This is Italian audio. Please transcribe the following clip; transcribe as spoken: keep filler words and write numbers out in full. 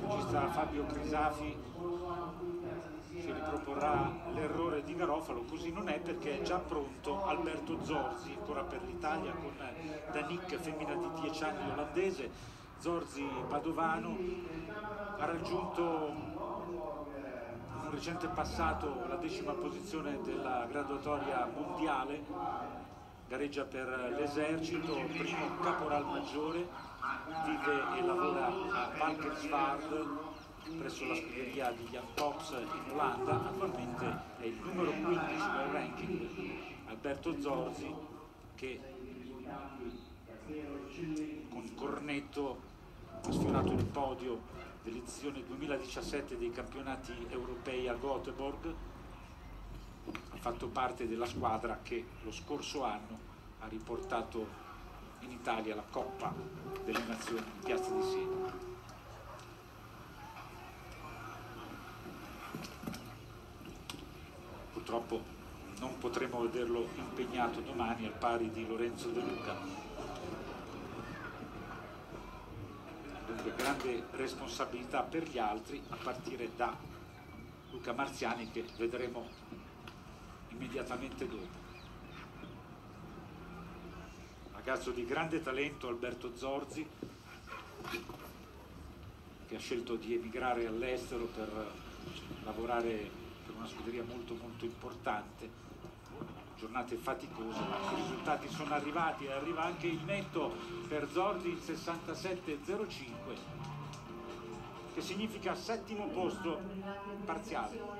regista Fabio Crisafi ci riproporrà l'errore di Garofalo. Così non è, perché è già pronto Alberto Zorzi, ancora per l'Italia con Danique, femmina di dieci anni olandese. Zorzi padovano, ha raggiunto in un recente passato la decima posizione della graduatoria mondiale, gareggia per l'esercito, primo caporal maggiore, vive e lavora a Valkenswaard presso la scuderia di Jan Tops in Olanda. Attualmente è il numero quindici del ranking Alberto Zorzi, che con cornetto ha sfiorato il podio dell'edizione duemiladiciassette dei campionati europei a Göteborg. Ha fatto parte della squadra che lo scorso anno ha riportato in Italia la Coppa delle Nazioni in Piazza di Siena. Purtroppo non potremo vederlo impegnato domani, al pari di Lorenzo De Luca. Dunque grande responsabilità per gli altri, a partire da Luca Marziani, che vedremo immediatamente dopo. Ragazzo di grande talento Alberto Zorzi, che ha scelto di emigrare all'estero per lavorare per una scuderia molto molto importante. Giornate faticose, ma i risultati sono arrivati, e arriva anche il netto per Zorzi, il sessantasette zero cinque, che significa settimo posto parziale.